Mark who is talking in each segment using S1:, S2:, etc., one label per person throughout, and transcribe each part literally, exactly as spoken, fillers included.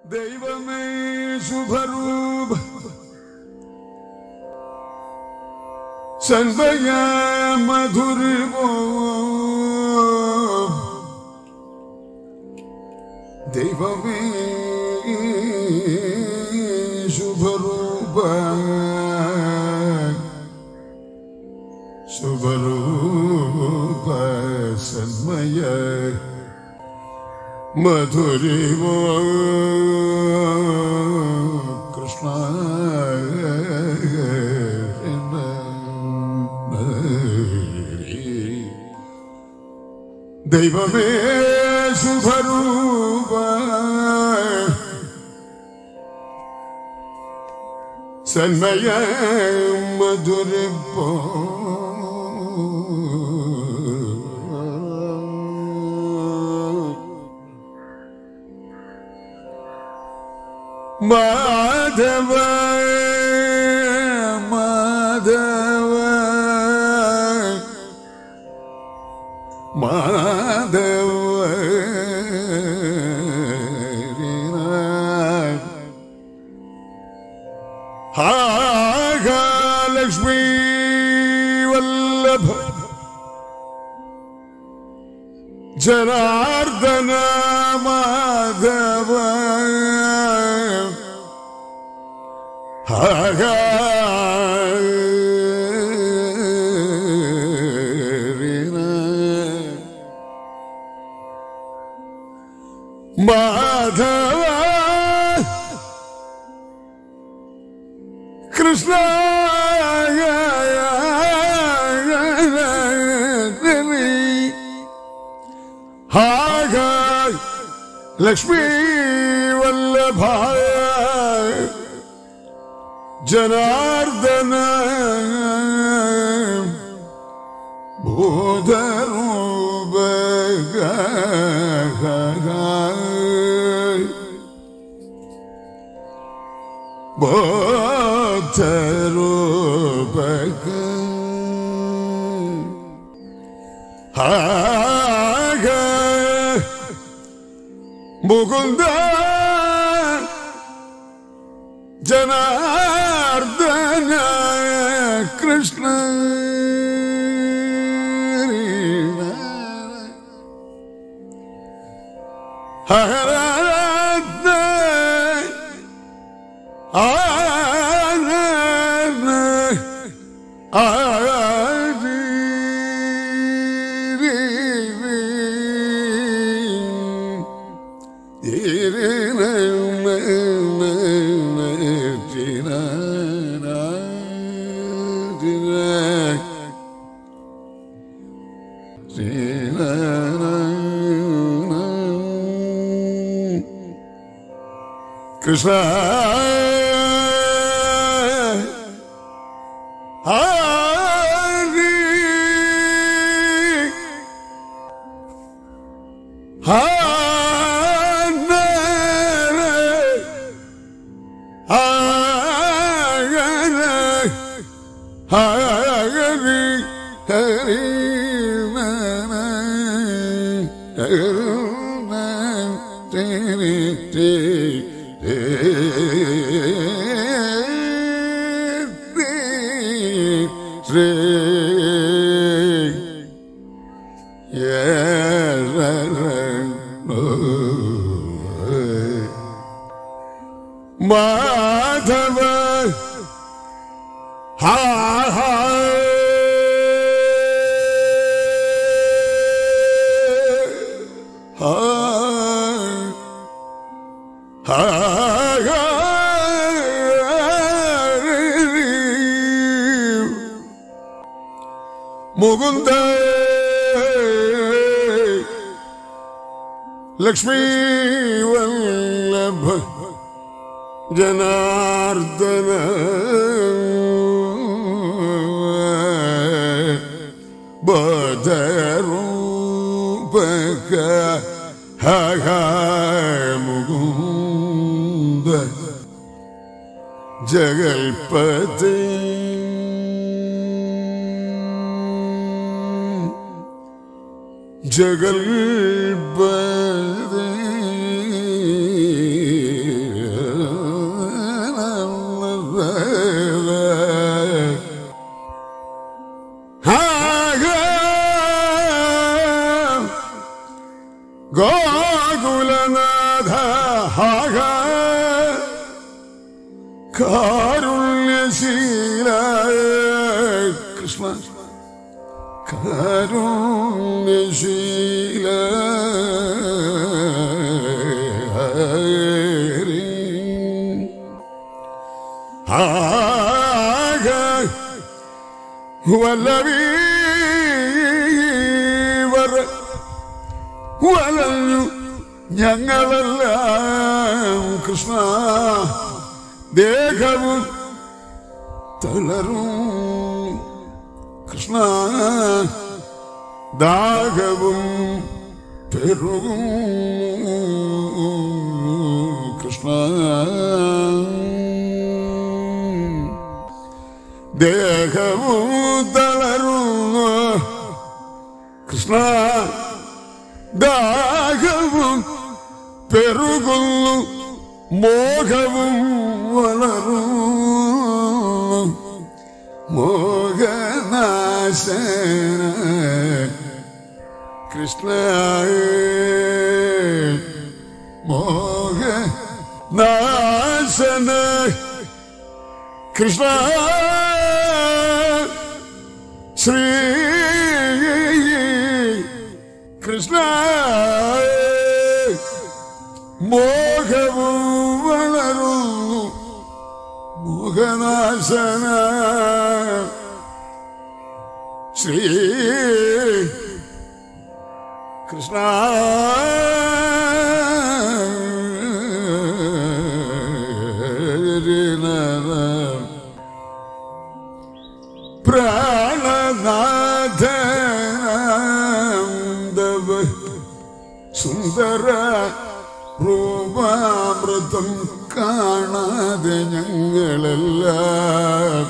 S1: தெய்வமே சுபரூப சண்பய மதுரிவோ தெய்வமே சுபரூப சுபரூப சண்மய மதுரிவோ கிருஷ்ண தெய்வமே சுபரூப சண்மய மதுரிப்போ மாதவ மாதவ மாதவ லக்ஷ்மி வல்லப ஜனார்தன மாதவ மாதவ கிருஷ்ண லக்ஷ்மி வல்லபாய ஜனார்தன பூதரூப பூதரூப முகுந்த ஜனார்தன கிருஷ்ண ஹரரத்ன ஆரத்ன ஆரி Krishna Hari Hanare Hari Hari Hari Madhava ha ha ha ha Mugunda Lakshmi Vallabha Janardana Bhadarupaka Ha ha Mugunda Jagalpati Jagalpati പ്രാണനാഥ കാരുണ്യശീല Krishna കാരുണ്യശീല Agha വല്ലവീവർ വലഞ്ഞു ഞങ്ങളെല്ലാം കൃഷ്ണ ദേഹവും തളരും കൃഷ്ണ ദാഹവും പെരുകും കൃഷ്ണ ദേഹവും തളരുന്നു കൃഷ്ണ ദാഹവും പെരുകുന്നു മോഹവും വളരുന്നു മോഹനാശന കൃഷ്ണ മോഹനാശന കൃഷ്ണ ശ്രീ കൃഷ്ണ മോഹവും വളരുന്നു മോഹനാശന ശ്രീ കൃഷ്ണ പ്രാണനാഥ സുന്ദര രൂപാമൃതം കാണാതെ ഞങ്ങളെല്ലാം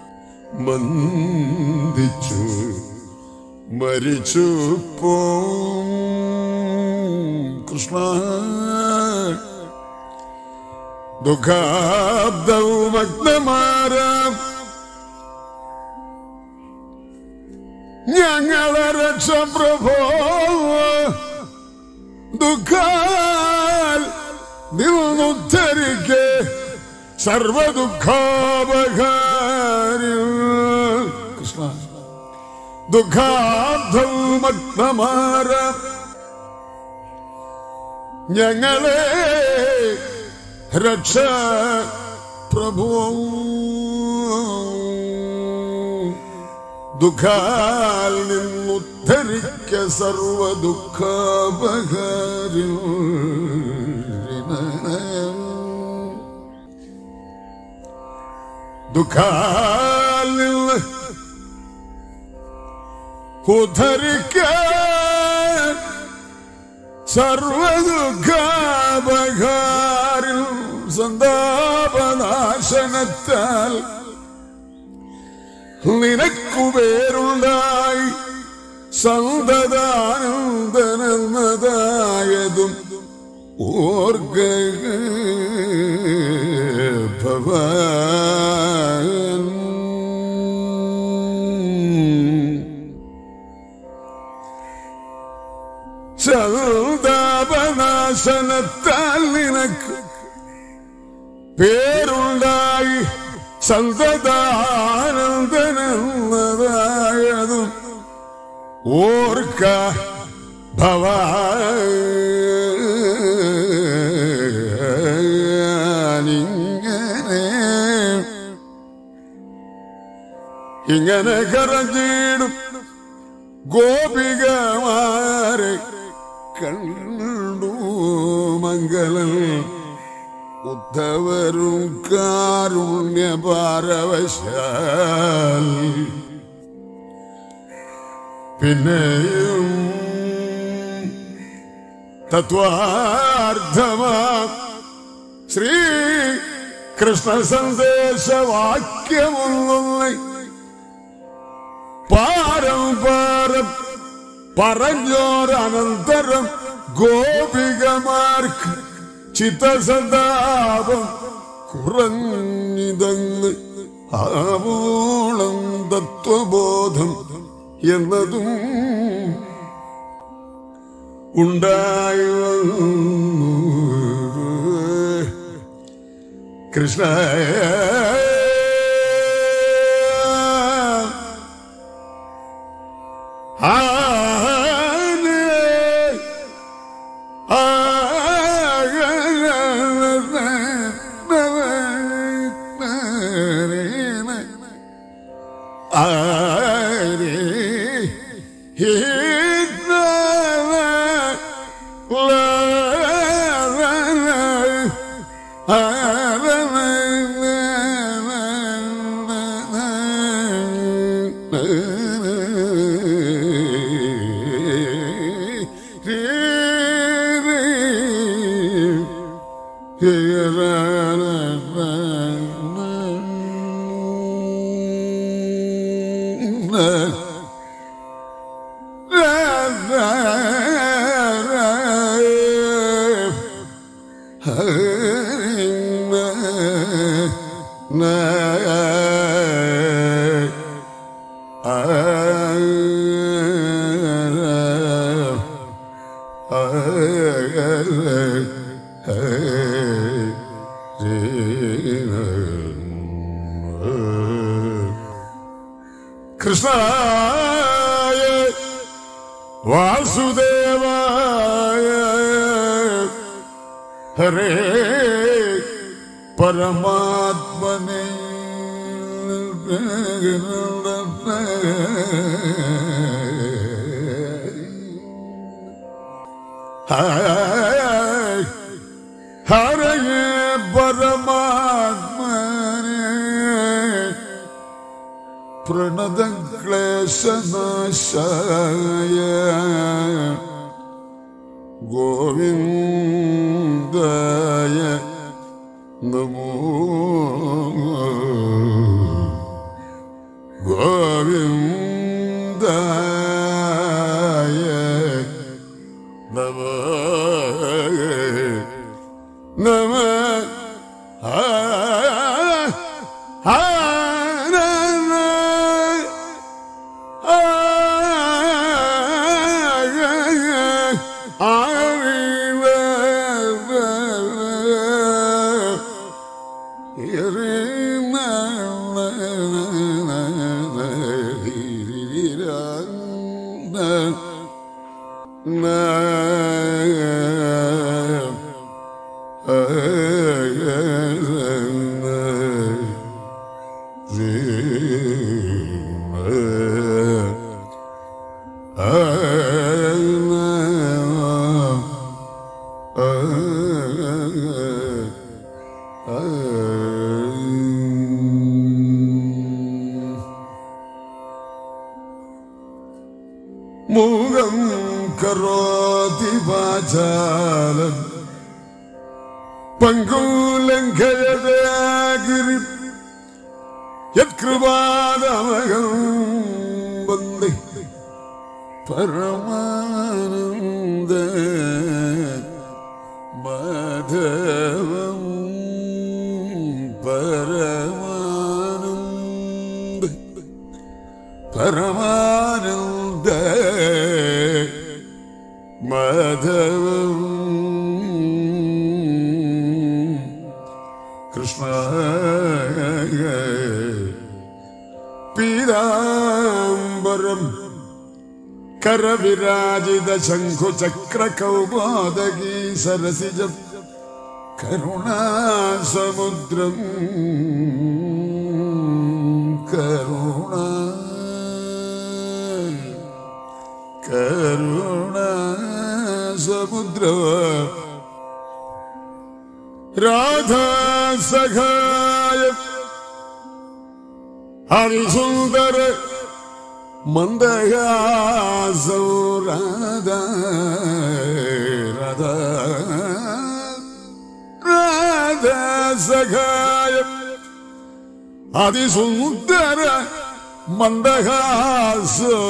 S1: മന്ദിച്ചു മരിച്ചു പോം കൃഷ്ണ ദുഃഖാബ്ദവും അഗ്നമാരാം ഞങ്ങളെ രക്ഷ പ്രഭോ ദുഃഖാൽ നിന്നുദ്ധരിക്കെ സർവദുഃഖാപഹാരി കൃഷ്ണ ദുഃഖാബ്ദവുമഗ്നമാര ഞങ്ങളെ രക്ഷ പ്രഭോ ദുഃഖാൽ നിന്നുദ്ധരിക്ക സർവദുഃഖാപഹാരി ദുഃഖാൽ നിന്ന് ഉദ്ധരിക്ക സർവദുഃഖാപഹാരി സന്താപനാശനത്താൽ നിനക്കു പേരുണ്ടായി സന്തതാനന്ദനെന്നതായതും ഓർക്ക ഭവാൻ സന്താപനാശനത്താൽ നിനക്ക് പേരുണ്ടായി സന്തതാനന്ദനെന്നതായതും ഓർക്ക ഭവാനിങ്ങനെ ഇങ്ങനെ കരഞ്ഞിടും ഗോപികമാരെ കണ്ടു മംഗലം ഉദ്ധവരും കാരുണ്യപാരവശാൽ പിന്നെയും തത്വാർത്ഥമാ ശ്രീ കൃഷ്ണ സന്ദേശവാക്യമൊന്നും പാരംപാരം പറഞ്ഞോരനന്തരം ഗോപികമാർക്ക് ചിത്തസന്താപം കുറഞ്ഞിതങ്ങ് ആവോളം തത്വബോധം എന്നതും ഉണ്ടായി വന്നു கிருஷ்ண कृष्णाय वासुदेवाय हरे परमात्मने हरे परमात्मने प्रणद क्लेशनाशाय गोविन्दाय नमो गोविन्दाय नमो नमः मूगं करोति वाचालं पङ्गुलङ्घयते गिरिं यत्कृपादमहं वन्दे परमानन्द माधवं परमानन्द परमानन्द माधवं कृष्ण पीताम्बरं करविराजित शङ्खुचक्रकौमोदगी सरसिजं करुणासमुद्रं करुणा करुणासमुद्र राधा सखाय हरिसुन्दर मन्दहासौ राधा राधा राधा सखाय हरिसुन्दर मन्दहासौ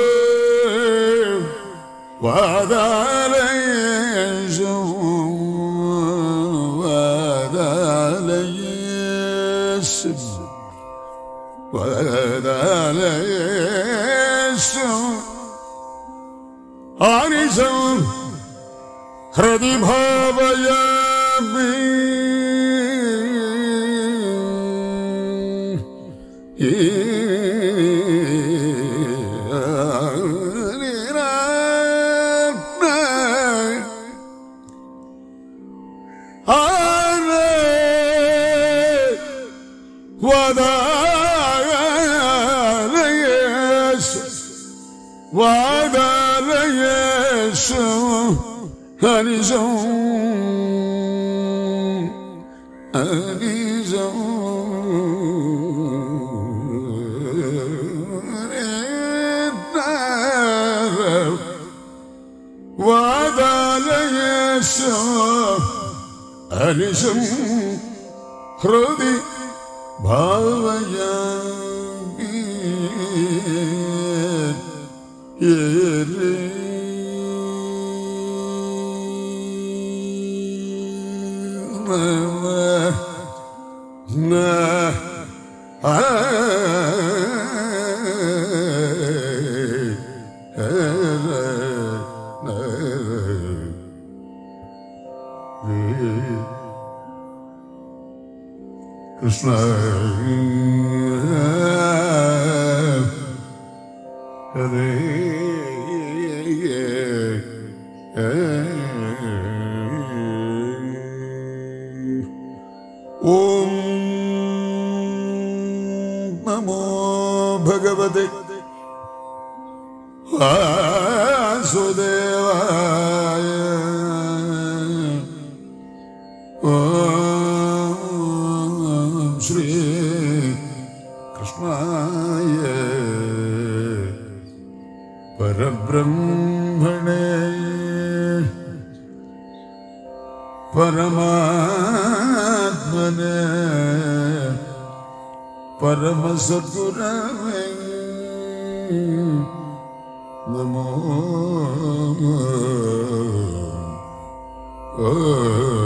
S1: वादालयेषु वादालयेषु वादालयेषु हरिशं हृदि भावयामि Alisham Hrudi Bhavaya Yere Na Krishna Hare Om Namo Bhagavate Vasudevaya Om Shri Krishnaya Parabrahmane Paramatmane Paramasatgurave Namo